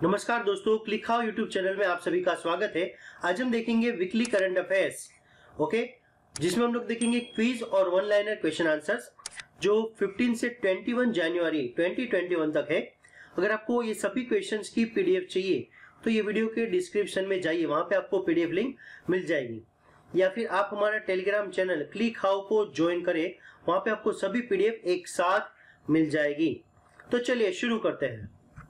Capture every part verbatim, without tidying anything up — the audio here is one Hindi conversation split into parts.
नमस्कार दोस्तों, क्लिक हाउ यूट्यूब चैनल में आप सभी का स्वागत है। आज हम देखेंगे वीकली करंट अफेयर्स, ओके, जिसमें हम लोग देखेंगे क्विज और वन लाइनर क्वेश्चन आंसर्स जो पंद्रह से इक्कीस जनवरी दो हज़ार इक्कीस तक है। अगर आपको ये सभी क्वेश्चंस की पीडीएफ चाहिए तो ये वीडियो के डिस्क्रिप्शन में जाइए, वहां पे आपको पीडीएफ लिंक मिल जाएगी, या फिर आप हमारा टेलीग्राम चैनल क्लिक हाउ को ज्वाइन करें, वहां पे आपको सभी पीडीएफ एक साथ मिल जाएगी। तो चलिए शुरू करते हैं।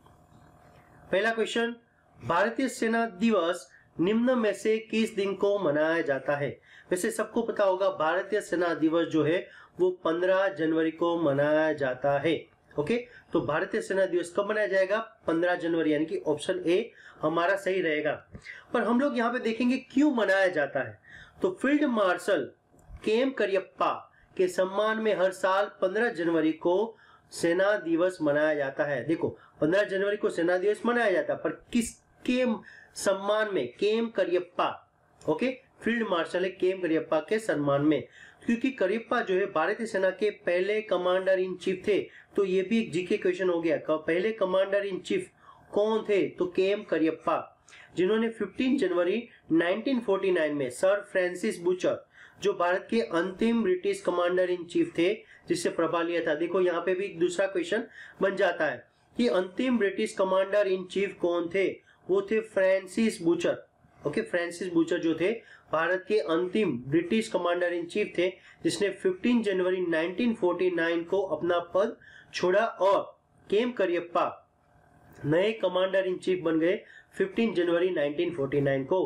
पहला क्वेश्चन, भारतीय सेना दिवस निम्न में से किस दिन को मनाया जाता है? वैसे सबको पता होगा भारतीय सेना दिवस जो है वो पंद्रह जनवरी को मनाया जाता है। ओके, तो भारतीय सेना दिवस कब मनाया जाएगा? पंद्रह जनवरी, यानी कि ऑप्शन ए हमारा सही रहेगा। पर हम लोग यहाँ पे देखेंगे क्यों मनाया जाता है। तो field marshal K M Cariappa के सम्मान में हर साल पंद्रह जनवरी को सेना दिवस मनाया जाता है। देखो, पंद्रह जनवरी को सेना दिवस मनाया जाता है, पर किसके सम्मान में? K M Cariappa, okay, field marshal है के एम करियप्पा के सम्मान में, क्योंकि करियप्पा जो है भारतीय सेना के पहले कमांडर इन चीफ थे। तो ये भी एक जीके क्वेश्चन हो गया, पहले कमांडर इन चीफ कौन थे? तो के एम करियप्पा, जिन्होंने पंद्रह जनवरी उन्नीस सौ उनचास में सर फ्रांसिस बूचर, जो भारत के अंतिम ब्रिटिश कमांडर इन चीफ थे, जिससे प्रभाव लिया था। देखो यहाँ पे भी दूसरा क्वेश्चन बन जाता है कि अंतिम ब्रिटिश कमांडर इन चीफ कौन थे? वो थे Francis Butcher. Okay, Francis Butcher जो थे भारत के अंतिम ब्रिटिश कमांडर इन चीफ थे, जिसने पंद्रह जनवरी उन्नीस सौ उनचास को अपना पद छोड़ा, और के एम करियप्पा नए कमांडर इन चीफ बन गए पंद्रह जनवरी उन्नीस सौ उनचास को।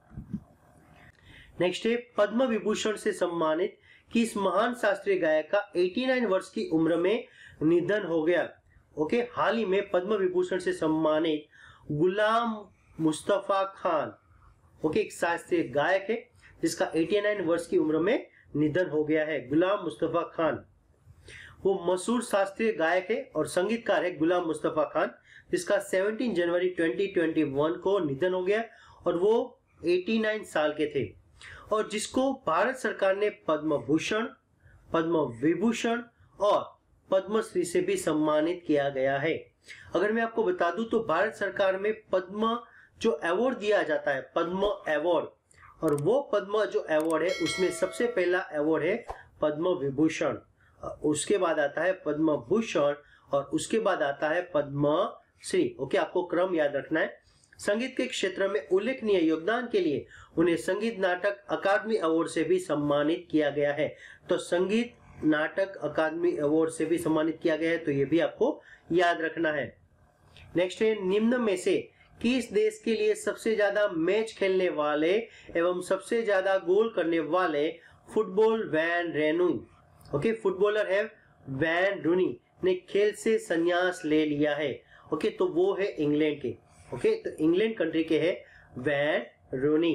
नेक्स्ट है, पद्म विभूषण से सम्मानित किस महान शास्त्रीय गायक का नवासी वर्ष की उम्र में निधन हो गया? ओके, हाल ही में पद्म विभूषण से सम्मानित गुलाम मुस्तफा खान, ओके, एक शास्त्रीय गायक है जिसका नवासी वर्ष की उम्र में निधन हो गया है। गुलाम मुस्तफा खान, वो मशहूर शास्त्रीय गायक है और संगीतकार है गुलाम मुस्तफा खान, जिसका सत्रह जनवरी दो हज़ार इक्कीस को निधन हो गया, और वो नवासी साल के थे, और जिसको भारत सरकार ने पद्म भूषण, पद्म विभूषण और पद्मश्री से भी सम्मानित किया गया है। अगर मैं आपको बता दूं तो भारत सरकार में पद्म जो अवार्ड दिया जाता है, पद्म अवार्ड, और वो पद्म जो अवार्ड है उसमें सबसे पहला अवार्ड है पद्म विभूषण, उसके बाद आता है पद्म भूषण, और उसके बाद आता है पद्मश्री। ओके, आपको क्रम याद रखना है। संगीत के क्षेत्र में उल्लेखनीय योगदान के लिए उन्हें संगीत नाटक अकादमी अवार्ड से भी सम्मानित किया गया है। तो संगीत नाटक अकादमी अवार्ड से भी सम्मानित किया गया है, तो ये भी आपको याद रखना है। नेक्स्ट है, निम्न में से किस देश के लिए सबसे ज्यादा मैच खेलने वाले एवं सबसे ज्यादा गोल करने वाले football Wayne Rooney, okay, footballer है वैन रूनी, ने खेल से संन्यास ले लिया है? ओके, तो वो है इंग्लैंड के, ओके, तो इंग्लैंड कंट्री के है वैन रूनी।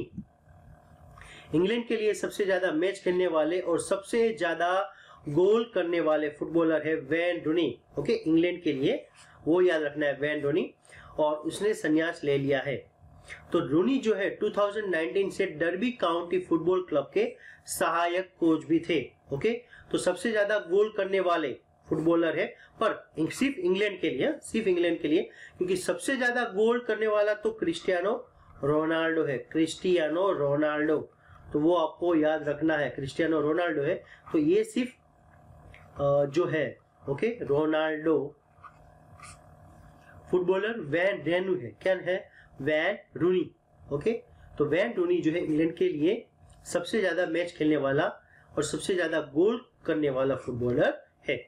इंग्लैंड के लिए सबसे ज्यादा मैच खेलने वाले और सबसे ज्यादा गोल करने वाले फुटबॉलर है वैन रूनी। ओके, इंग्लैंड के लिए वो याद रखना है, वैन रूनी, और उसने संन्यास ले लिया है। तो रूनी जो है दो हज़ार उन्नीस से डर्बी काउंटी फुटबॉल क्लब के सहायक कोच भी थे। ओके, तो सबसे ज्यादा गोल करने वाले फुटबॉलर है, पर सिर्फ इंग्लैंड के लिए, सिर्फ इंग्लैंड के लिए, क्योंकि सबसे ज्यादा गोल करने वाला तो क्रिस्टियानो रोनाल्डो है, क्रिस्टियानो रोनाल्डो, तो वो आपको याद रखना है, क्रिस्टियानो रोनाल्डो है। तो ये सिर्फ जो है, okay, Ronaldo footballer Wayne Rooney है, क्या है? Wayne Rooney. ओके, तो वैन रूनी जो है इंग्लैंड के लिए सबसे ज्यादा मैच खेलने वाला और सबसे ज्यादा गोल करने वाला फुटबॉलर है।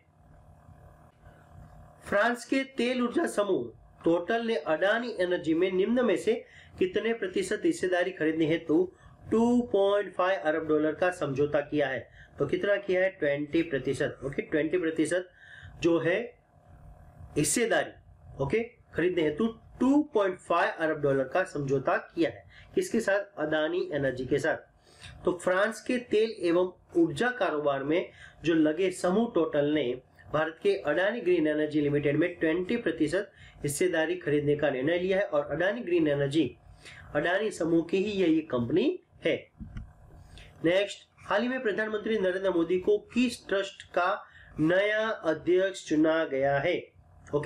फ्रांस के तेल ऊर्जा समूह टोटल ने अडानी एनर्जी में निम्न में से कितने प्रतिशत हिस्सेदारी खरीदने हेतु दो पॉइंट पाँच अरब डॉलर का समझौता किया है? तो कितना किया है? बीस प्रतिशत। ओके, बीस प्रतिशत जो है हिस्सेदारी, ओके, खरीदने हेतु दो पॉइंट पाँच अरब डॉलर का समझौता किया है। किसके साथ? अडानी एनर्जी के साथ। तो फ्रांस के तेल एवं ऊर्जा कारोबार में जो लगे समूह टोटल ने भारत के अडानी ग्रीन एनर्जी लिमिटेड में बीस प्रतिशत हिस्सेदारी खरीदने का निर्णय लिया है, और अडानी ग्रीन एनर्जी अडानी समूह की ही यही कंपनी है। नेक्स्ट, हाल ही में प्रधानमंत्री नरेंद्र मोदी को किस ट्रस्ट का नया अध्यक्ष चुना गया है? ओके,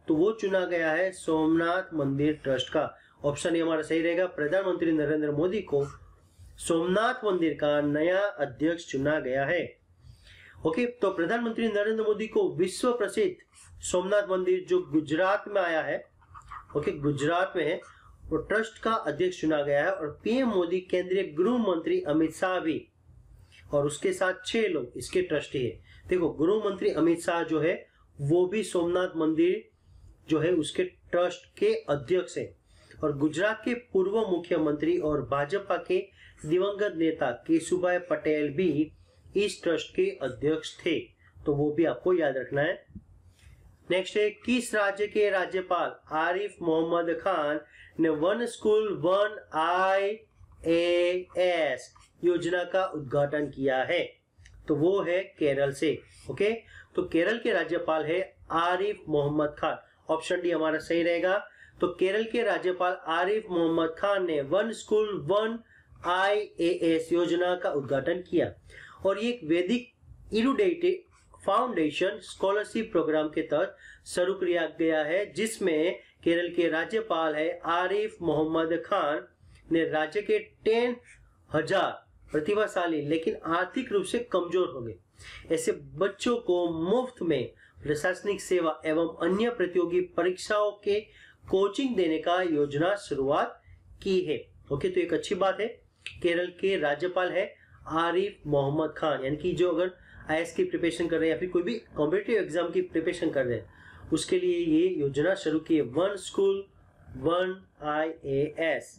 तो वो चुना गया है सोमनाथ मंदिर ट्रस्ट का। ऑप्शन ए हमारा सही रहेगा। प्रधानमंत्री नरेंद्र मोदी को सोमनाथ मंदिर का नया अध्यक्ष चुना गया है। ओके, तो प्रधानमंत्री नरेंद्र मोदी को विश्व प्रसिद्ध सोमनाथ मंदिर जो गुजरात में आया है, ओके गुजरात में है, वो ट्रस्ट का अध्यक्ष चुना गया है। और पीएम मोदी, केंद्रीय गृह मंत्री अमित शाह भी, और उसके साथ छह लोग इसके ट्रस्टी है। देखो, गृह मंत्री अमित शाह जो है वो भी सोमनाथ मंदिर जो है उसके ट्रस्ट के अध्यक्ष है। और गुजरात के पूर्व मुख्यमंत्री और भाजपा के दिवंगत नेता केशुभाई पटेल भी इस ट्रस्ट के अध्यक्ष थे, तो वो भी आपको याद रखना है। नेक्स्ट है, किस राज्य के राज्यपाल आरिफ मोहम्मद खान ने one school one I A S योजना का उद्घाटन किया है? तो वो है केरल से। ओके, तो केरल के राज्यपाल है आरिफ मोहम्मद खान। ऑप्शन डी हमारा सही रहेगा। तो केरल के राज्यपाल आरिफ मोहम्मद खान ने one school one I A S योजना का उद्घाटन किया। और ये एक वैदिक इरुडेटेड फाउंडेशन स्कॉलरशिप प्रोग्राम के तहत शुरू किया गया है, जिसमें केरल के राज्यपाल है आरिफ मोहम्मद खान ने राज्य के टेन हजार प्रतिभाशाली लेकिन आर्थिक रूप से कमजोर हो गए ऐसे बच्चों को मुफ्त में प्रशासनिक सेवा एवं अन्य प्रतियोगी परीक्षाओं के कोचिंग देने का योजना शुरुआत की है। ओके, तो एक अच्छी बात है। केरल के राज्यपाल है आरिफ मोहम्मद खान, यानी कि जो अगर आई ए एस की प्रिपरेशन कर रहे हैं या फिर कोई भी कॉम्पिटिटिव एग्जाम की प्रिपरेशन कर रहे हैं उसके लिए ये योजना शुरू की है, one school one I A S.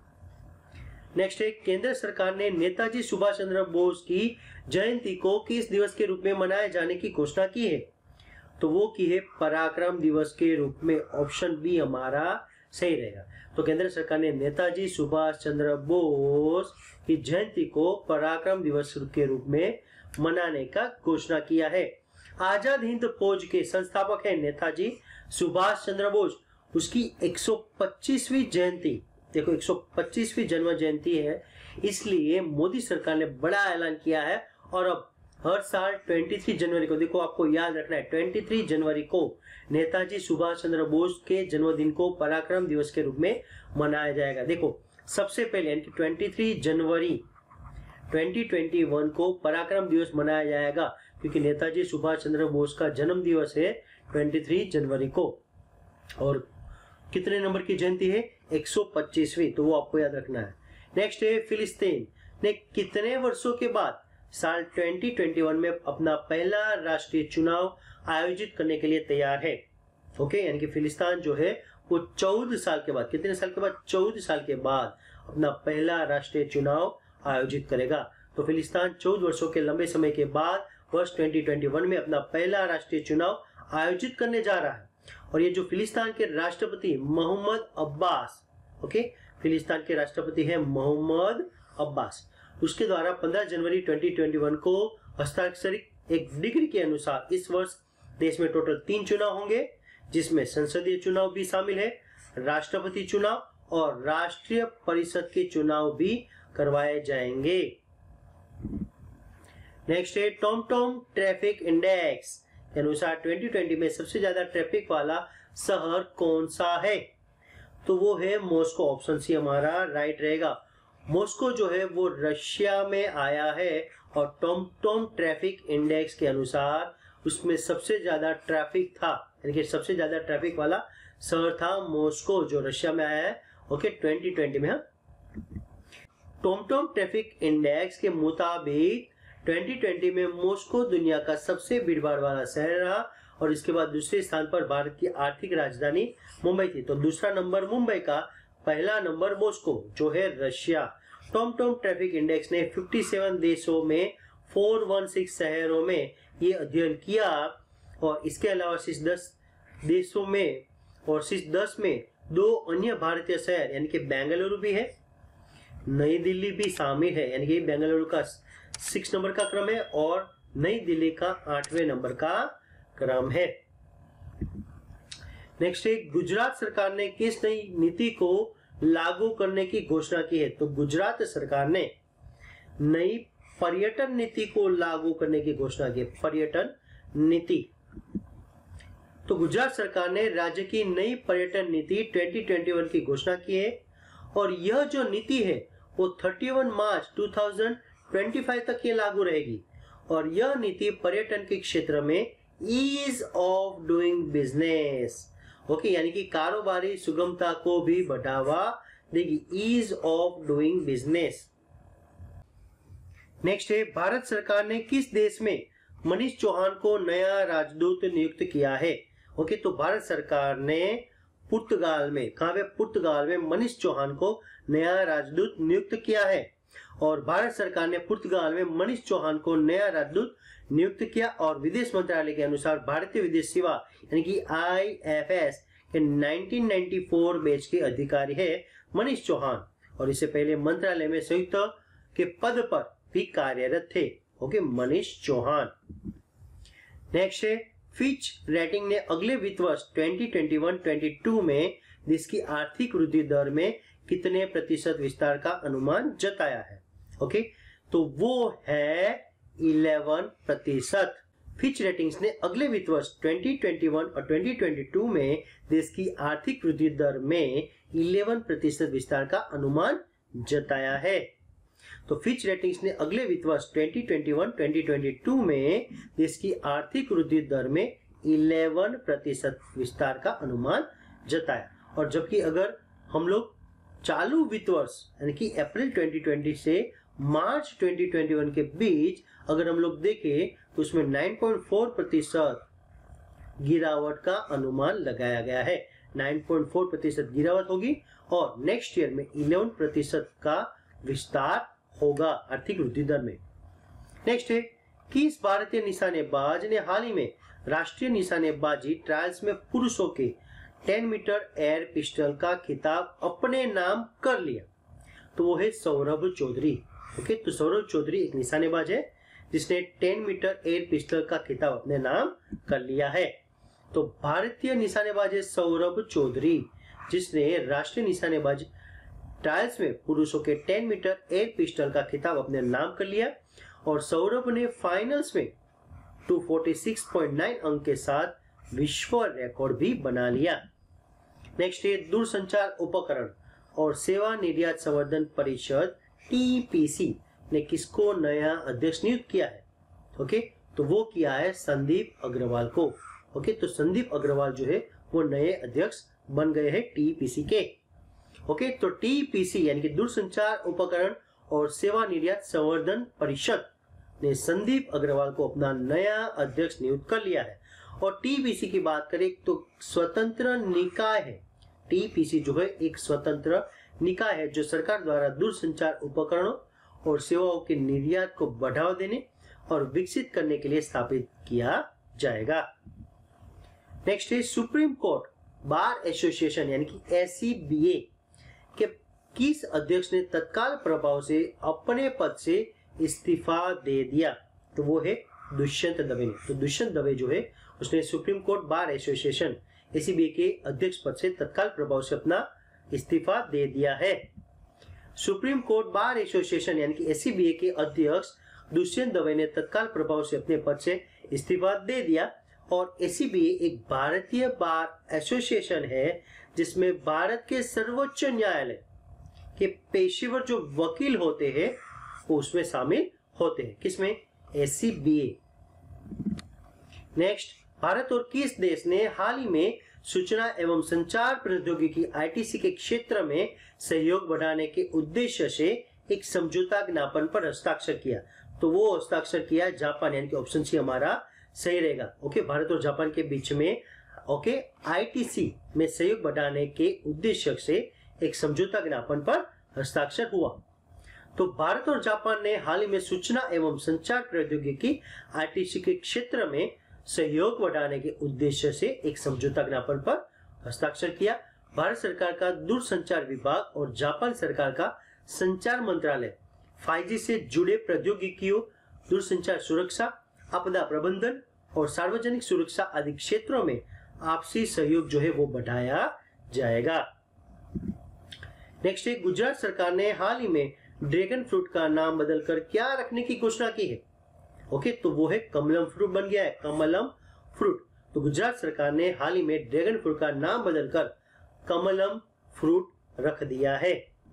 Next है, केंद्र सरकार ने नेताजी सुभाष चंद्र बोस की जयंती को किस दिवस के रूप में मनाए जाने की घोषणा की है? तो वो की है पराक्रम दिवस के रूप में। ऑप्शन बी हमारा सही रहेगा। तो केंद्र सरकार ने नेताजी सुभाष चंद्र बोस की जयंती को पराक्रम दिवस के रूप में मनाने का घोषणा किया है। आजाद हिंद फौज के संस्थापक है नेताजी सुभाष चंद्र बोस। उसकी एक सौ पच्चीसवीं जयंती, देखो एक सौ पच्चीसवीं जन्म जयंती है, इसलिए मोदी सरकार ने बड़ा ऐलान किया है। और अब हर साल तेईस जनवरी को, देखो आपको याद रखना है, तेईस जनवरी को नेताजी सुभाष चंद्र बोस के जन्मदिन को पराक्रम दिवस के रूप में मनाया जाएगा। देखो सबसे पहले यानी कि तेईस जनवरी दो हज़ार इक्कीस को पराक्रम दिवस मनाया जाएगा, क्योंकि नेताजी सुभाष चंद्र बोस का जन्म दिवस है तेईस जनवरी को। और कितने नंबर की जयंती है? एक सौ पच्चीसवीं, तो वो आपको याद रखना है। नेक्स्ट है, फिलिस्तीन ने कितने वर्षों के बाद साल दो हज़ार इक्कीस में अपना पहला राष्ट्रीय चुनाव आयोजित करने के लिए तैयार है? ओके, यानी कि फिलिस्तीन जो है वो चौदह साल के बाद, कितने साल के बाद? चौदह साल के बाद अपना पहला राष्ट्रीय चुनाव आयोजित करेगा। तो फिलिस्तीन चौदह वर्षों के लंबे समय के बाद वर्ष दो हज़ार इक्कीस में अपना पहला राष्ट्रीय चुनाव आयोजित करने जा रहा है। और ये जो फिलिस्तीन के राष्ट्रपति मोहम्मद अब्बास, ओके, फिलिस्तीन के राष्ट्रपति है मोहम्मद अब्बास, उसके द्वारा पंद्रह जनवरी दो हज़ार इक्कीस को हस्ताक्षरित एक डिग्री के अनुसार इस वर्ष देश में टोटल तीन चुनाव होंगे, जिसमें संसदीय चुनाव भी शामिल है, राष्ट्रपति चुनाव और राष्ट्रीय परिषद के चुनाव भी करवाए जाएंगे। नेक्स्ट है, टॉमटॉम ट्रैफिक इंडेक्स के अनुसार दो हज़ार बीस में सबसे ज्यादा ट्रैफिक वाला शहर कौन सा है? तो वो है मॉस्को। ऑप्शन सी हमारा राइट रहेगा। मॉस्को जो है वो रशिया में आया है और टॉमटॉम ट्रैफिक इंडेक्स के अनुसार उसमें सबसे ज्यादा ट्रैफिक था, यानी कि सबसे ज्यादा ट्रैफिक वाला शहर था मॉस्को, जो रशिया में आया है। ओके, दो हज़ार बीस में टॉमटॉम ट्रैफिक इंडेक्स के मुताबिक दो हज़ार बीस में मॉस्को दुनिया का सबसे भीड़भाड़ वाला शहर रहा और इसके बाद दूसरे स्थान पर भारत की आर्थिक राजधानी मुंबई थी। तो दूसरा नंबर मुंबई का, पहला नंबर मॉस्को जो है रशिया। टॉमटॉम ट्रैफिक इंडेक्स ने सत्तावन देशों में चार सौ पंद्रह शहरों में ये अध्ययन किया और इसके अलावा शीर्ष दस देशों में और शीर्ष दस में दो अन्य भारतीय शहर यानी कि बेंगलुरु भी है, नई दिल्ली भी शामिल है, यानी कि बेंगलुरु का सिक्स नंबर का क्रम है और नई दिल्ली का आठवें नंबर का क्रम है। नेक्स्ट है, गुजरात सरकार ने किस नई नीति को लागू करने की घोषणा की है? तो गुजरात सरकार ने नई पर्यटन नीति को लागू करने की घोषणा की। पर्यटन नीति तो गुजरात सरकार ने राज्य की नई पर्यटन नीति ट्वेंटी ट्वेंटी वन की घोषणा की है और यह जो नीति है वो इकतीस मार्च दो हज़ार पच्चीस तक ये लागू रहेगी और यह नीति पर्यटन के क्षेत्र में ease of doing business, okay, यानी कि कारोबारी सुगमता को भी बढ़ावा देगी, ease of doing business. Next है, भारत सरकार ने किस देश में मनीष चौहान को नया राजदूत नियुक्त किया है? ओके, तो भारत सरकार ने पुर्तगाल में, कहां पे? पुर्तगाल में मनीष चौहान को नया राजदूत नियुक्त किया है और भारत सरकार ने पुर्तगाल में मनीष चौहान को नया राजदूत नियुक्त किया और विदेश मंत्रालय के अनुसार भारतीय विदेश सेवा यानी कि आई एफ एस के नाइनटीन नाइंटी फोर बैच के अधिकारी है मनीष चौहान और इससे पहले मंत्रालय में संयुक्त के पद पर भी कार्यरत थे। ओके, मनीष चौहान। नेक्स्ट है, फिच रेटिंग ने अगले वित्त वर्ष twenty twenty one twenty two में देश की आर्थिक वृद्धि दर में कितने प्रतिशत विस्तार का अनुमान जताया है? ओके, तो वो है ग्यारह प्रतिशत। फिच रेटिंग्स ने अगले वित्त वर्ष ट्वेंटी ट्वेंटी वन और ट्वेंटी ट्वेंटी टू में देश की आर्थिक वृद्धि दर में ग्यारह प्रतिशत विस्तार का अनुमान जताया है। तो फिच रेटिंग्स ने अगले वित्त वर्ष twenty twenty one twenty twenty two में देश की आर्थिक वृद्धि दर में ग्यारह प्रतिशत विस्तार का अनुमान जताया और जबकि अगर हम लोग चालू वित्त वर्ष यानी कि अप्रैल ट्वेंटी ट्वेंटी से मार्च ट्वेंटी ट्वेंटी वन के बीच अगर हम लोग देखें तो उसमें नौ पॉइंट चार प्रतिशत गिरावट का अनुमान लगाया गया है। नौ पॉइंट चार प्रतिशत गिरावट होगी और नेक्स्ट ईयर में ग्यारह प्रतिशत का विस्तार होगा आर्थिक वृद्धि दर में। नेक्स्ट है, किस भारतीय निशानेबाज ने हाल ही में राष्ट्रीय निशानेबाजी ट्रायल्स में पुरुषों के दस मीटर एयर पिस्टल का खिताब अपने नाम कर लिया? तो वो है सौरभ चौधरी। ओके, तो सौरभ चौधरी एक निशानेबाज है जिसने दस मीटर एयर पिस्टल का खिताब अपने नाम कर लिया है। तो भारतीय निशानेबाज है सौरभ चौधरी जिसने राष्ट्रीय निशानेबाजी ट्रायल्स में पुरुषों के दस मीटर एयर पिस्टल का खिताब अपने नाम कर लिया और सौरभ ने फाइनल्स में दो सौ छियालीस पॉइंट नौ अंक के साथ विश्व रिकॉर्ड भी बना लिया। नेक्स्ट है, दूरसंचार उपकरण और सेवा निर्यात संवर्धन परिषद टी पी सी ने किसको नया अध्यक्ष नियुक्त किया है? ओके, तो वो किया है संदीप अग्रवाल को। ओके, तो संदीप अग्रवाल जो है वो नए अध्यक्ष बन गए हैं टी पी सी के। ओके, तो टी पी सी यानी कि दूरसंचार उपकरण और सेवा निर्यात संवर्धन परिषद ने संदीप अग्रवाल को अपना नया अध्यक्ष नियुक्त कर लिया है और टी पी सी की बात करें तो स्वतंत्र निकाय है। टी पी सी जो है एक स्वतंत्र निकाय है जो सरकार द्वारा दूरसंचार उपकरणों और सेवाओं के निर्यात को बढ़ावा देने और विकसित करने के लिए स्थापित किया जाएगा। नेक्स्ट है, सुप्रीम कोर्ट बार एसोसिएशन यानी कि एस सी बी ए के किस अध्यक्ष ने तत्काल प्रभाव से अपने पद से इस्तीफा दे दिया? तो वो है दुष्यंत दवे ने। तो दुष्यंत दवे जो है उसने supreme court bar association A C B A के अध्यक्ष पद से तत्काल प्रभाव से अपना इस्तीफा दे दिया है। सुप्रीम कोर्ट बार एसोसिएशन यानी कि ए सी बी ए के अध्यक्ष दुष्यंत दवे ने तत्काल प्रभाव से अपने पद से इस्तीफा दे दिया और ए सी बी ए एक भारतीय बार एसोसिएशन है जिसमें भारत के सर्वोच्च न्यायालय के पेशेवर जो वकील होते हैं वो उसमें शामिल होते हैं। किसमें? A C B A. Next, Bharat और किस देश ने हाल ही में सूचना एवं संचार प्रौद्योगिकी आई टी सी के क्षेत्र में सहयोग बढ़ाने के उद्देश्य से एक समझौता ज्ञापन पर हस्ताक्षर किया? तो वो हस्ताक्षर किया जापान, यानी कि ऑप्शन सी हमारा सही रहेगा। ओके, भारत और जापान के बीच में ओके आई टी सी में सहयोग बढ़ाने के उद्देश्य से एक समझौता ज्ञापन पर हस्ताक्षर हुआ। तो भारत और जापान ने हाल ही में सूचना एवं संचार प्रौद्योगिकी आई टी सी के क्षेत्र में सहयोग बढ़ाने के उद्देश्य से एक समझौता ज्ञापन पर हस्ताक्षर किया। भारत सरकार का दूरसंचार विभाग और जापान सरकार का संचार मंत्रालय फाइव जी से जुड़े प्रौद्योगिकियों, दूरसंचार सुरक्षा, आपदा प्रबंधन और सार्वजनिक सुरक्षा आदि क्षेत्रों में आपसी सहयोग जो है वो बढ़ाया जाएगा। नेक्स्ट है, गुजरात सरकार ने हाल ही में ड्रैगन फ्रूट का नाम बदलकर क्या रखने की घोषणा की है? ओके, तो वो है कमलम फ्रूट बन गया है, कमलम फ्रूट। तो गुजरात सरकार ने हाल ही में ड्रैगन फ्रूट का नाम बदलकर कमलम फ्रूट रख दिया है।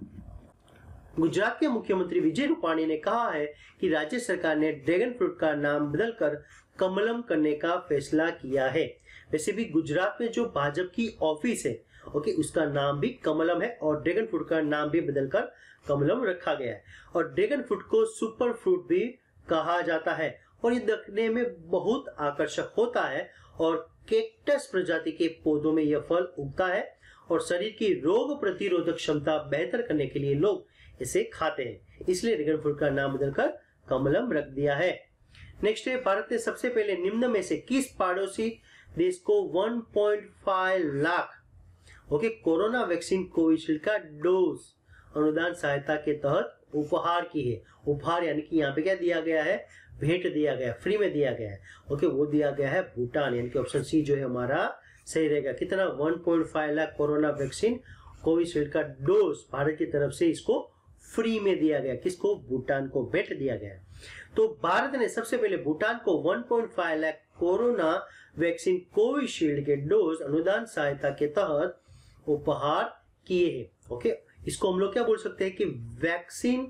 गुजरात के मुख्यमंत्री विजय रूपाणी ने कहा है कि राज्य सरकार ने ड्रैगन फ्रूट का नाम बदलकर कमलम करने का फैसला किया है। वैसे भी गुजरात में जो भाजपा की ऑफिस है ओके उसका नाम भी कमलम है और ड्रैगन फ्रूट का नाम भी बदलकर कमलम रखा गया है। और ड्रैगन फ्रूट को सुपर फ्रूट भी कहा जाता है और ये देखने में बहुत आकर्षक होता है और कैक्टस प्रजाति के पौधों में यह फल उगता है और शरीर की रोग प्रतिरोधक क्षमता बेहतर करने के लिए लोग इसे खाते हैं, इसलिए ड्रैगन फ्रूट का नाम बदलकर कमलम रख दिया है। नेक्स्ट है, भारत ने सबसे पहले निम्न में से किस पड़ोसी देश को one point five lakh okay corona vaccine Covishield का डोज अनुदान सहायता के तहत उपहार की है। उपहार यानी कि यहाँ पे क्या दिया गया है, भेंट दिया गया, फ्री में दिया गया है ओके वो दिया गया है भूटान, यानी कि ऑप्शन सी जो है हमारा सही रहेगा। कितना, one point five lakh corona vaccine Covishield का डोज भारत की तरफ से इसको फ्री में दिया गया, किसको, भूटान को भेंट दिया गया। तो भारत ने सबसे पहले भूटान को one point five lakh corona vaccine Covishield के डोज अनुदान सहायता के तहत उपहार किए हैं ओके। इसको हम लोग क्या बोल सकते हैं कि वैक्सीन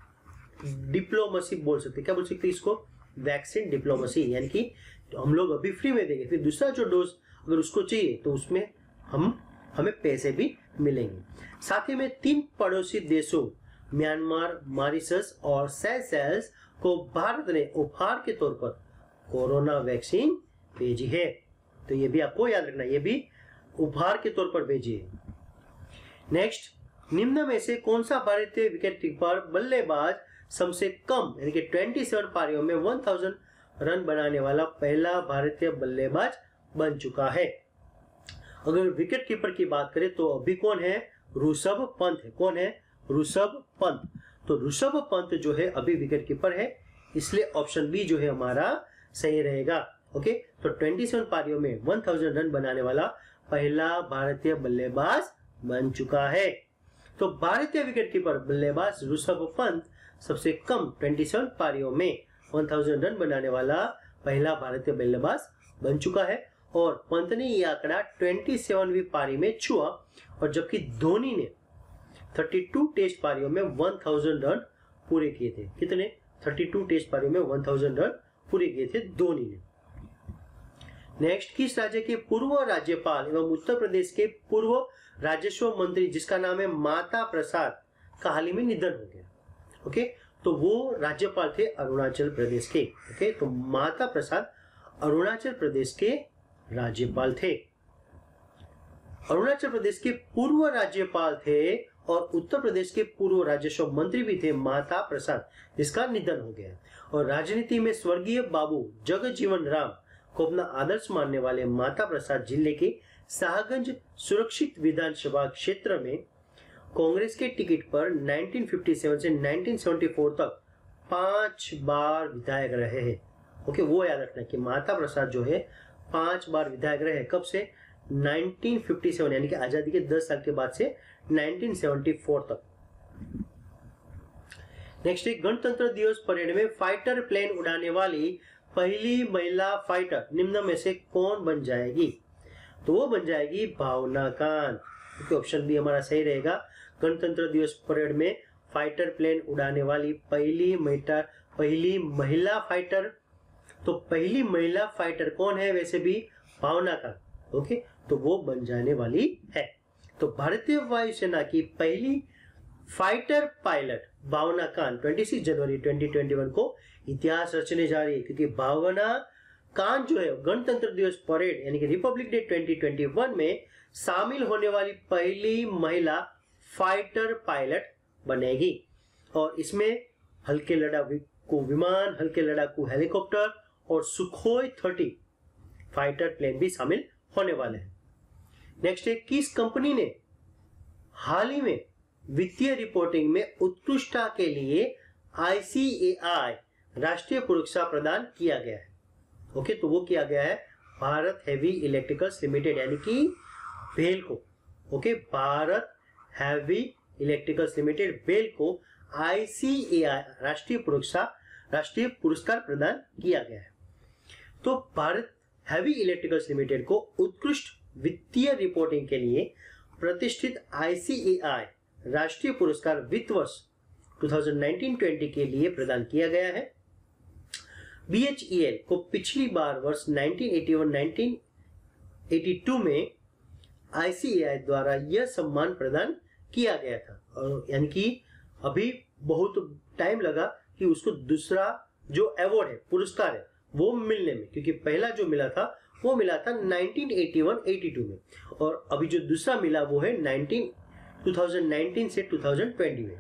डिप्लोमेसी बोल सकते हैं। क्या बोल सकते हैं इसको, वैक्सीन डिप्लोमेसी, यानी कि हम लोग अभी फ्री में देंगे, फिर दूसरा जो डोज अगर उसको चाहिए तो उसमें हम हमें पैसे भी मिलेंगे। साथ ही में तीन पड़ोसी देशों म्यांमार, मॉरिशस और सेशेल्स को भारत ने उपहार के तौर पर कोरोना वैक्सीन भेजी है। तो ये भी आपको याद रखना, ये भी उपहार के तौर पर भेजी है। नेक्स्ट, निम्न में से कौन सा भारतीय विकेट कीपर बल्लेबाज सबसे कम यानी कि सत्ताईस पारियों में हज़ार रन बनाने वाला पहला भारतीय बल्लेबाज बन चुका है। अगर विकेट कीपर की बात करें तो अभी कौन है, ऋषभ पंत है। कौन है, ऋषभ पंत। तो ऋषभ पंत जो है अभी विकेट कीपर है, इसलिए ऑप्शन बी जो है हमारा सही रहेगा ओके। तो सत्ताईस पारियों में हज़ार रन बनाने वाला पहला भारतीय बल्लेबाज बन चुका है। तो भारतीय विकेट कीपर बल्लेबाज ऋषभ पंत सबसे कम सत्ताईस पारियों में हज़ार रन बनाने वाला पहला भारतीय बल्लेबाज बन चुका है और पंत ने यह आंकड़ा सत्ताईसवीं पारी में छुआ और जबकि धोनी ने बत्तीस टेस्ट पारियों में हज़ार रन पूरे किए थे। कितने, बत्तीस टेस्ट पारियों में हज़ार रन पूरे किए थे धोनी ने। नेक्स्ट, किस राज्य के पूर्व राज्यपाल एवं उत्तर प्रदेश के पूर्व राजस्व मंत्री जिसका नाम है माता प्रसाद का हाल ही में निधन हो गया ओके। तो वो राज्यपाल थे अरुणाचल प्रदेश के ओके। तो माता प्रसाद अरुणाचल प्रदेश के राज्यपाल थे। अरुणाचल प्रदेश के पूर्व राज्यपाल थे और उत्तर प्रदेश के पूर्व राजस्व मंत्री भी थे माता प्रसाद, जिसका निधन हो गया। और राजनीति में स्वर्गीय बाबू जगजीवन राम को अपना आदर्श मानने वाले माता प्रसाद जिले के शाहगंज सुरक्षित विधानसभा क्षेत्र में कांग्रेस के टिकट पर उन्नीस सौ सत्तावन से उन्नीस सौ चौहत्तर तक पांच बार विधायक रहे हैं ओके। वो याद रखना कि माता प्रसाद जो है पांच बार विधायक रहे। कब से, उन्नीस सौ सत्तावन यानी कि आजादी के दस साल के बाद से उन्नीस सौ चौहत्तर तक। नेक्स्ट, एक गणतंत्र दिवस परेड में फाइटर प्लेन उड़ाने वाली पहली महिला फाइटर निम्न में से कौन बन जाएगी? तो वो बन जाएगी भावना कांत। क्योंकि ऑप्शन बी हमारा सही रहेगा। गणतंत्र दिवस परेड में फाइटर प्लेन उड़ाने वाली पहली महिला पहली महिला फाइटर, तो पहली महिला फाइटर कौन है? वैसे भी भावना कांत ओके। तो वो बन जाने वाली है। तो भारतीय वायुसेना की पहली फाइटर पायलट भावना कांत छब्बीस जनवरी दो हज़ार इक्कीस को इतिहास रचने जा रही है, क्योंकि भावना कांत जो है गणतंत्र दिवस परेड यानी कि रिपब्लिक डे दो हज़ार इक्कीस में शामिल होने वाली पहली महिला फाइटर पायलट बनेगी। और इसमें हल्के लड़ाकू विमान, हल्के लड़ाकू हेलीकॉप्टर और सुखोई तीस फाइटर प्लेन भी शामिल होने वाले हैं। नेक्स्ट है, किस कंपनी ने हाल ही में वित्तीय रिपोर्टिंग में उत्कृष्टता के लिए आई सी ए आई राष्ट्रीय पुरस्कार प्रदान किया गया है? ओके, तो वो किया गया है भारत हेवी इलेक्ट्रिकल्स लिमिटेड यानी कि बेल को। Okay, Bharat heavy electricals limited BHEL को आई सी ए आई राष्ट्रीय पुरस्कार राष्ट्रीय पुरस्कार प्रदान किया गया है। तो भारत हैवी इलेक्ट्रिकल्स लिमिटेड को उत्कृष्ट वित्तीय रिपोर्टिंग के लिए प्रतिष्ठित आई सी ए आई राष्ट्रीय पुरस्कार वित्त वर्ष दो हज़ार उन्नीस बीस के लिए प्रदान किया गया है। बी एच ई एल को पिछली बार वर्ष उन्नीस सौ इक्यासी उन्नीस सौ बयासी में आई सी ए आई द्वारा यह सम्मान प्रदान किया गया था, और यानी कि अभी बहुत टाइम लगा कि उसको दूसरा जो अवार्ड है, पुरस्कार है, वो मिलने में, क्योंकि पहला जो मिला था वो मिला था उन्नीस सौ इक्यासी बयासी में, और अभी जो दूसरा मिला वो है उन्नीस दो हज़ार उन्नीस से दो हज़ार बीस में।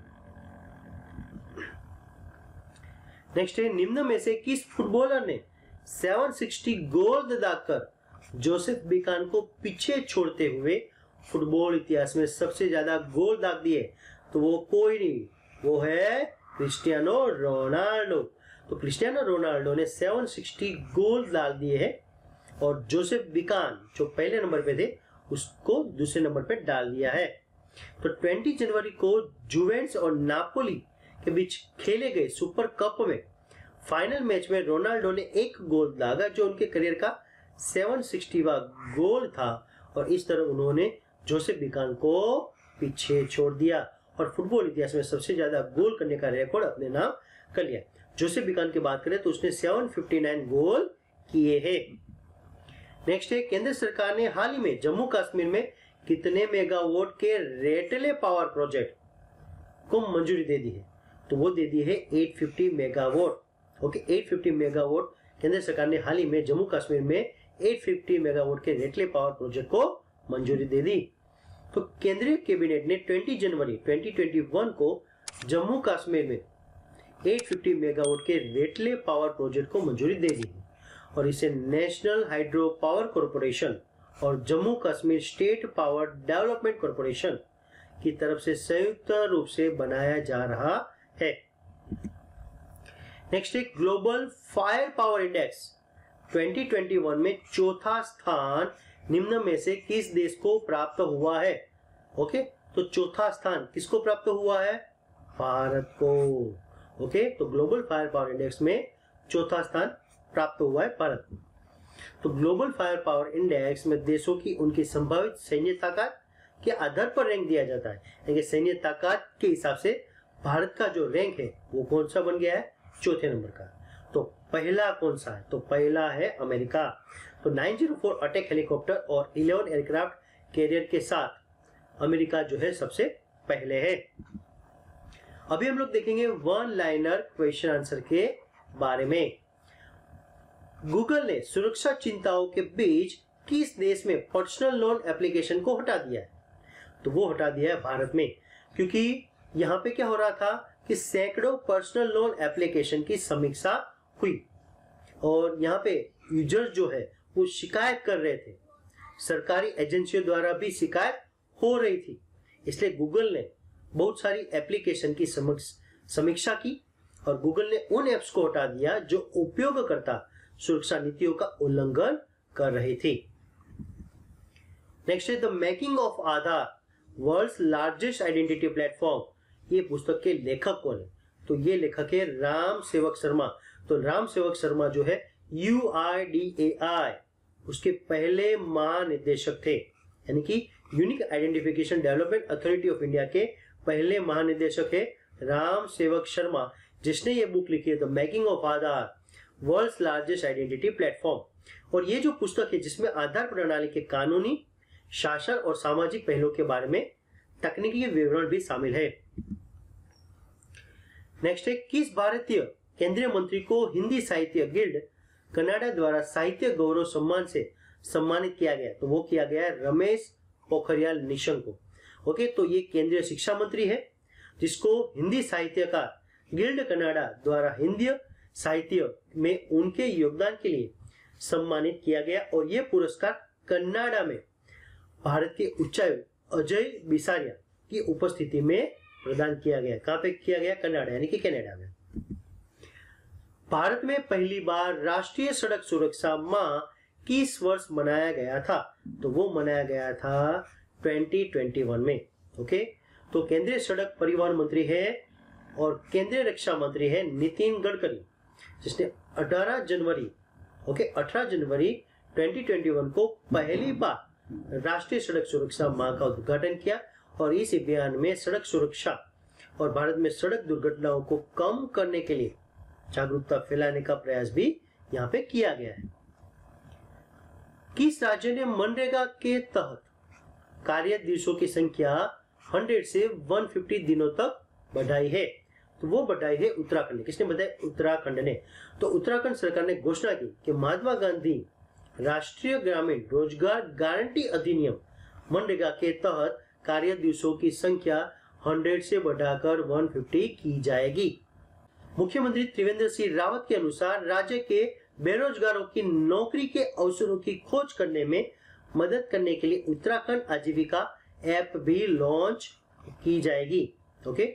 नेक्स्ट है, निम्न में से किस फुटबॉलर ने सात सौ साठ गोल दागकर जोसेफ बिकान को पीछे छोड़ते हुए फुटबॉल इतिहास में सबसे ज्यादा गोल दाग दिए? तो वो कोई नहीं, वो है क्रिस्टियानो रोनाल्डो। तो क्रिस्टियानो रोनाल्डो ने सात सौ साठ गोल डाल दिए हैं, और जोसेफ बिकान जो पहले नंबर पे थे उसको दूसरे नंबर पे डाल दिया है। तो बीस जनवरी को जुवेंटस और नापोली के बीच खेले गए सुपर कप में फाइनल मैच में रोनाल्डो ने एक गोल दागा, जो उनके करियर का सात सौ साठवां गोल था, और इस तरह उन्होंने जोसेफ बिकान को पीछे छोड़ दिया और फुटबॉल इतिहास में सबसे ज्यादा गोल करने का रिकॉर्ड अपने नाम कर लिया। जोसेफ बिकान की बात करें तो उसने सात सौ उनसठ गोल किए हैं। नेक्स्ट है, केंद्र सरकार ने हाल ही में जम्मू कश्मीर में कितने मेगावाट के रेटले पावर प्रोजेक्ट को मंजूरी दे दी है? तो वो दे दी है आठ सौ पचास मेगावाट। ओके, आठ सौ पचास मेगावाट केंद्र सरकार ने हाल ही में जम्मू कश्मीर में आठ सौ पचास मेगावाट के रेटले पावर प्रोजेक्ट को मंजूरी दे दी। तो केंद्रीय कैबिनेट ने बीस जनवरी दो हज़ार इक्कीस को जम्मू कश्मीर में आठ सौ पचास मेगावाट के रेटले पावर प्रोजेक्ट को मंजूरी दे दी, और इसे नेशनल हाइड्रो पावर कॉर्पोरेशन और Jammu Kashmir state power development corporation की तरफ से संयुक्त रूप से बनाया जा रहा है। नेक्स्ट है, ग्लोबल फायर पावर इंडेक्स दो हज़ार इक्कीस में चौथा स्थान निम्न में से किस देश को प्राप्त हुआ है? ओके, तो चौथा स्थान किसको प्राप्त हुआ है? भारत को। ओके, तो ग्लोबल फायर पावर इंडेक्स में चौथा स्थान प्राप्त हुआ है भारत को। तो ग्लोबल फायर पावर इंडेक्स में देशों की उनकी संभावित सैन्य ताकत के आधार पर रैंक दिया जाता है, यानी सैन्य ताकत के हिसाब से भारत का जो रैंक है वो कौन सा बन गया है? चौथे नंबर का। तो पहला कौन सा है? तो पहला है अमेरिका। तो नौ सौ चार अटैक हेलीकॉप्टर और ग्यारह एयरक्राफ्ट कैरियर के साथ अमेरिका जो है सबसे पहले है। अभी हम लोग देखेंगे वन लाइनर क्वेश्चन आंसर के बारे में। गूगल ने सुरक्षा चिंताओं के बीच किस देश में पर्सनल लोन एप्लीकेशन को हटा दिया है? तो वो हटा दिया है भारत में, क्योंकि यहाँ पे क्या हो रहा था कि सैकड़ों पर्सनल लोन एप्लीकेशन की समीक्षा हुई, और यहाँ पे यूजर्स जो है वो शिकायत कर रहे थे, सरकारी एजेंसियों द्वारा भी शिकायत हो रही थी। इसलिए गूगल ने बहुत सारी एप्लीकेशन की समीक्षा की, और गूगल ने उन एप्स को हटा दिया जो उपयोगकर्ता सुरक्षा नीतियों का उल्लंघन कर रही थी। नेक्स्ट है, the making of Aadhaar world's largest identity platform. ये पुस्तक के लेखक कौन है? तो ये लेखक है राम सेवक शर्मा। तो राम सेवक शर्मा जो है यू आई डी ए आई उसके पहले महानिदेशक थे, यानी कि unique identification development authority of India के पहले महानिदेशक है राम सेवक शर्मा, जिसने ये बुक लिखी है the making of Aadhaar world's largest identity platform. और ये जो पुस्तक है जिसमें आधार प्रणाली के कानूनी, शासन और सामाजिक पहलुओं के बारे में तकनीकी विवरण भी शामिल है। नेक्स्ट है, किस भारतीय केंद्रीय मंत्री को हिंदी साहित्य गिल्ड कनाडा द्वारा साहित्य गौरव सम्मान से सम्मानित किया गया? तो वो किया गया रमेश पोखरियाल निशंक को। ओके, तो ये केंद्रीय शिक्षा मंत्री है जिसको हिंदी साहित्यकार गिल्ड कनाडा द्वारा हिंदी साहित्य में उनके योगदान के लिए सम्मानित किया गया, और ये पुरस्कार कनाडा में भारत के उच्चायुक्त अजय बिसारिया की उपस्थिति में प्रदान किया गया। कहां पे किया गया? कनाडा, यानी कि कनाडा में। भारत में पहली बार राष्ट्रीय सड़क सुरक्षा माह किस वर्ष मनाया गया था? तो वो मनाया गया था दो हज़ार इक्कीस में। ओके, तो केंद्रीय सड़क परिवहन मंत्री है और केंद्रीय रक्षा मंत्री है नितिन गडकरी, जिसने अठारह जनवरी ओके अठारह जनवरी ट्वेंटी ट्वेंटी वन को पहली बार राष्ट्रीय सड़क सुरक्षा माह का उद्घाटन किया और इस अभियान में सड़क सुरक्षा और भारत में सड़क दुर्घटनाओं को कम करने के लिए जागरूकता फैलाने का प्रयास भी यहाँ पे किया गया है। किस राज्य ने मनरेगा के तहत कार्य दिवसों की संख्या सौ से एक सौ पचास दिनों तक बढ़ाई है? तो वो बढ़ाई है उत्तराखंड ने। किसने बताया? उत्तराखंड ने। तो उत्तराखंड सरकार ने घोषणा की कि महात्मा गांधी राष्ट्रीय ग्रामीण रोजगार गारंटी अधिनियम मनरेगा के तहत कार्य दिवसों की संख्या सौ से बढ़ाकर एक सौ पचास की जाएगी। मुख्यमंत्री त्रिवेंद्र सिंह रावत के अनुसार राज्य के बेरोजगारों की नौकरी के अवसरों की खोज करने में मदद करने के लिए उत्तराखंड आजीविका ऐप भी लॉन्च की जाएगी। ओके।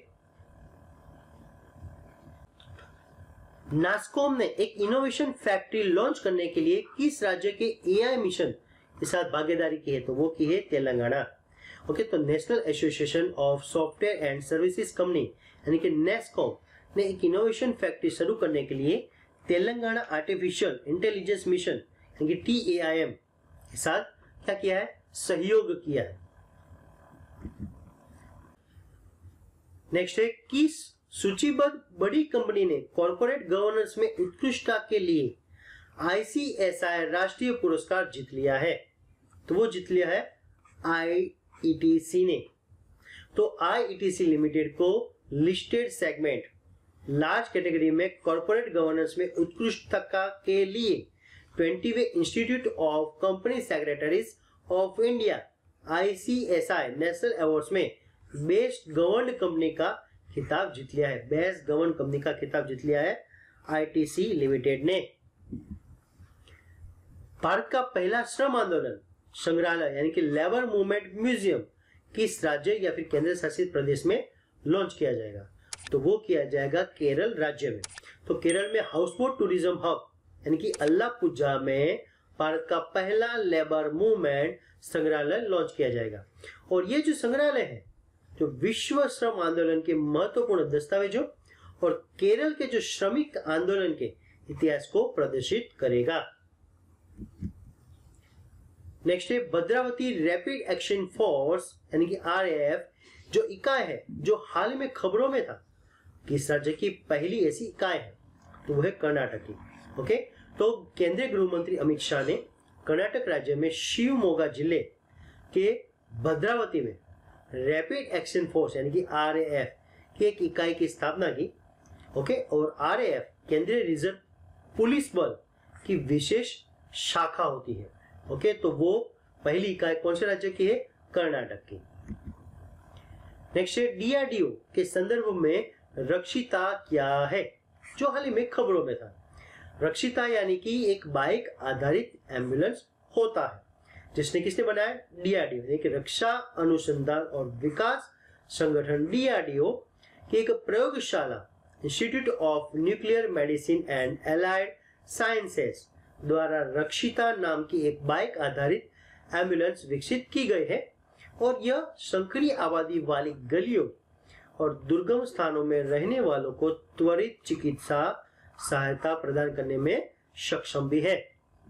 नास्कॉम ने एक इनोवेशन फैक्ट्री लॉन्च करने के लिए किस राज्य के एआई मिशन के साथ भागीदारी की है? तो वो की है तेलंगाना। ओके। तो national association of software and services company यानी कि नेस्कॉम ने एक इनोवेशन फैक्ट्री शुरू करने के लिए तेलंगाना आर्टिफिशियल इंटेलिजेंस मिशन यानी कि टी ए आई एम के साथ क्या किया है? सहयोग किया है। नेक्स्ट है, किस सूचीबद्ध बड़ी कंपनी ने कॉर्पोरेट गवर्नेंस में उत्कृष्टता के लिए आई सी एस आई राष्ट्रीय पुरस्कार जीत लिया है? तो वो जीत लिया है आई ई टी सी ने। तो I E T C limited को लिस्टेड सेगमेंट लार्ज कैटेगरी में कॉर्पोरेट गवर्नेंस में उत्कृष्टता के लिए ट्वेंटीवे institute of company secretaries of India I C S I national awards में बेस्ट गवर्नड कंपनी का खिताब जीत लिया है। बेस्ट गवर्न कंपनी का खिताब जीत लिया है आई टी सी लिमिटेड ने। भारत का पहला श्रम आंदोलन संग्रहालय यानी कि लेबर मूवमेंट म्यूजियम किस राज्य या फिर केंद्र शासित प्रदेश में लॉन्च किया जाएगा? तो वो किया जाएगा केरल राज्य में। तो केरल में हाउसबोट टूरिज्म हब यानी कि अल्लापुझा में भारत का पहला लेबर मूवमेंट संग्रहालय लॉन्च किया जाएगा। और ये जो संग्रहालय है जो विश्व श्रम आंदोलन के महत्वपूर्ण दस्तावेजों और केरल के जो श्रमिक आंदोलन के इतिहास को प्रदर्शित करेगा। नेक्स्ट है, भद्रावती रैपिड एक्शन फोर्स यानी कि आर ए एफ जो इकाई है जो हाल में खबरों में था, किस राज्य की पहली ऐसी इकाई है? तो वो है कर्नाटक की। ओके। तो केंद्रीय गृह मंत्री अमित शाह ने कर्नाटक राज्य में शिवमोगा जिले के भद्रावती में रैपिड एक्शन फोर्स यानी कि आर ए एफ की एक इकाई की स्थापना की। ओके। और आर ए एफ केंद्रीय रिजर्व पुलिस बल की विशेष शाखा होती है। ओके। तो वो पहली इकाई कौन से राज्य की है? कर्नाटक की। नेक्स्ट है, डी आर डी ओ के संदर्भ में रक्षिता क्या है जो हाल ही में खबरों में था? रक्षिता यानी कि एक बाइक आधारित एम्बुलेंस होता है जिसने किसने बनाया? डी आर डी ओ यानी कि रक्षा अनुसंधान और विकास संगठन डी आर डी ओ की एक प्रयोगशाला institute of nuclear medicine and allied sciences द्वारा रक्षिता नाम की एक बाइक आधारित एम्बुलेंस विकसित की गई है और यह संकरी आबादी वाली गलियों और दुर्गम स्थानों में रहने वालों को त्वरित चिकित्सा सहायता प्रदान करने में सक्षम भी है।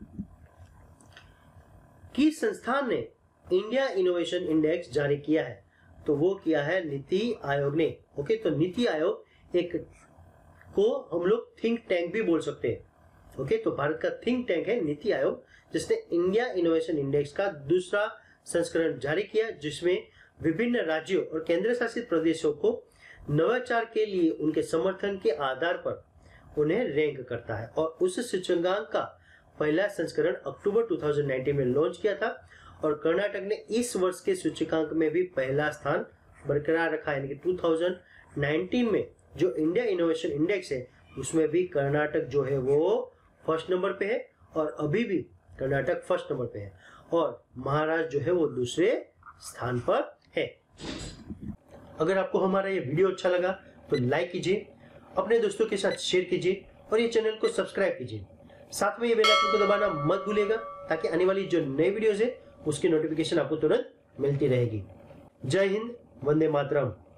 किस संस्थान ने इंडिया इनोवेशन इंडेक्स जारी किया है? तो वो किया है नीति आयोग ने। ओके। तो नीति आयोग एक को हम लोग थिंक टैंक भी बोल सकते हैं। ओके। तो भारत का थिंक टैंक है नीति आयोग जिसने इंडिया इनोवेशन इंडेक्स का दूसरा संस्करण जारी किया जिसमें विभिन्न राज्यों और केंद्र शासित प्रदेशों को नवाचार के लिए उनके समर्थन के आधार पर उन्हें रैंक करता है। और उस सूचकांक का पहला संस्करण अक्टूबर दो हज़ार उन्नीस में लॉन्च किया था और कर्नाटक ने इस वर्ष के सूचकांक में भी पहला स्थान बरकरार रखा यानी कि दो हज़ार उन्नीस में जो इंडिया इनोवेशन इंडेक्स है उसमें भी कर्नाटक जो है वो फर्स्ट नंबर पे है और अभी भी कर्नाटक फर्स्ट नंबर पे है और महाराष्ट्र जो है वो दूसरे स्थान पर है। अगर आपको हमारा ये वीडियो अच्छा लगा तो लाइक कीजिए, अपने दोस्तों के साथ शेयर कीजिए और ये चैनल को सब्सक्राइब कीजिए। साथ में ये बेल आइकन को दबाना मत भूलिएगा ताकि आने वाली जो नई वीडियोस है उसकी नोटिफिकेशन आपको तुरंत मिलती रहेगी। जय हिंद, वंदे मातरम।